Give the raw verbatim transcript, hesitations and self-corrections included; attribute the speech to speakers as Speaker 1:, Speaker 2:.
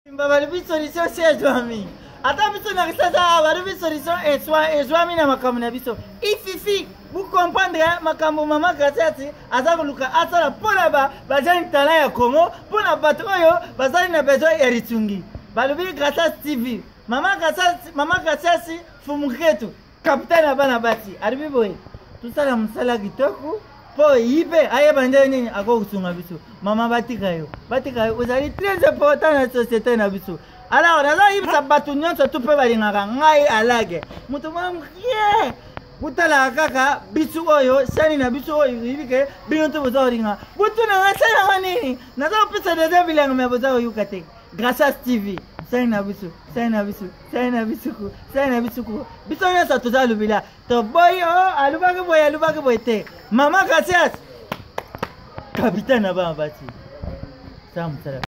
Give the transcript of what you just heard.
Speaker 1: Balibi solution c'est Joami. Attends, biso na risasa balibi solution et soit et Joami na makambo na biso. Ififi, vous comprendre makambo mama Gracias aza koluka asala pona ba bazali talent ya Congo, pona bato oyo bazali na besoin ya ritungi. Balibi Gracias T V. Mama Gracias, mama Gracias fumuketu. Capitaine abana bati. Aribi boy. Tusala musala kitoko. Po ibe aye bande nini ako kusunga biso mama batika yo batika yo uzali très important na société na biso alors naza ibisa batu nyonso tu pe balingaka ngai alage mutu mamkie butala kaka bisu oyo sani na bisu oyo ibike bintu bozoringa butu na ngasana nini naza pesa de bilanga me bozo yukate Gracias T V sani na bisu sani na bisu sani na bisu sani na bisu biso nyonso tozalubila to boy oh alubaka boy alubaka boy te Mama Gracias, capitaine abana bati. Samu sala.